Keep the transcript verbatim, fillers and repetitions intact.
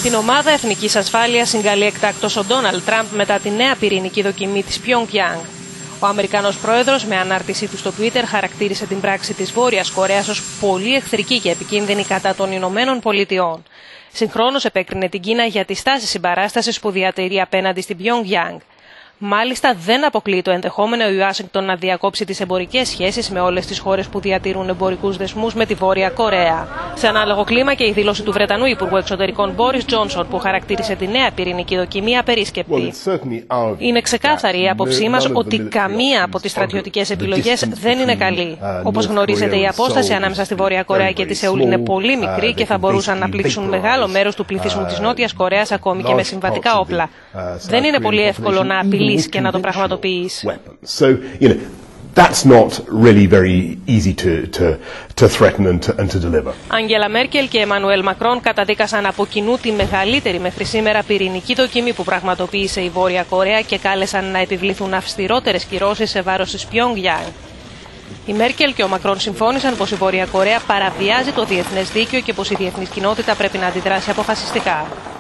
Την ομάδα Εθνικής Ασφάλειας συγκαλεί εκτάκτως ο Ντόναλντ Τραμπ μετά τη νέα πυρηνική δοκιμή της Πιονγκιάνγκ. Ο Αμερικανός πρόεδρος, με ανάρτησή του στο Twitter, χαρακτήρισε την πράξη της Βόρειας Κορέας ως πολύ εχθρική και επικίνδυνη κατά των Ηνωμένων Πολιτειών. Συγχρόνως επέκρινε την Κίνα για τη στάση συμπαράστασης που διατηρεί απέναντι στην Πιονγκιάνγκ. Μάλιστα, δεν αποκλείει το ενδεχόμενο η Ουάσιγκτον να διακόψει τις εμπορικές σχέσεις με όλες τις χώρες που διατηρούν εμπορικούς δεσμούς με τη Βόρεια Κορέα. Σε ανάλογο κλίμα και η δήλωση του Βρετανού Υπουργού Εξωτερικών Μπόρις Τζόνσον, που χαρακτήρισε τη νέα πυρηνική δοκιμή απερίσκεπτη. Είναι ξεκάθαρη η άποψή μας ότι καμία από τις στρατιωτικές επιλογές δεν είναι καλή. Όπως γνωρίζετε, η απόσταση ανάμεσα στη Βόρεια Κορέα και τη Σεούλ είναι πολύ μικρή και θα μπορούσαν να πλήξουν μεγάλο μέρος του πληθυσμού της Νότιας Κορέας, ακόμη και με συμβατικά όπλα. Δεν είναι πολύ εύκολο να απειλεί και να το πραγματοποιείς. Αγγέλα Μέρκελ και Εμμανουέλ Μακρόν καταδίκασαν από κοινού τη μεγαλύτερη μέχρι σήμερα πυρηνική δοκιμή που πραγματοποίησε η Βόρεια Κορέα και κάλεσαν να επιβληθούν αυστηρότερες κυρώσεις σε βάρος της Πιονγκιάνγκ. Η Μέρκελ και ο Μακρόν συμφώνησαν πως η Βόρεια Κορέα παραβιάζει το διεθνές δίκαιο και πως η διεθνής κοινότητα πρέπει να αντιδράσει αποφασιστικά.